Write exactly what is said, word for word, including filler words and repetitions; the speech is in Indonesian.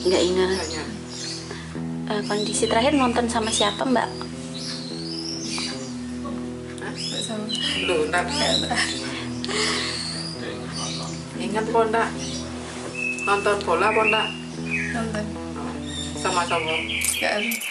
Nggak ingat. Kayaknya. Uh, kondisi terakhir nonton sama siapa Mbak? Sama Loh, ndak. Ingat po ndak? Nonton bola po ndak? nonton Sama-sama. nggak ada.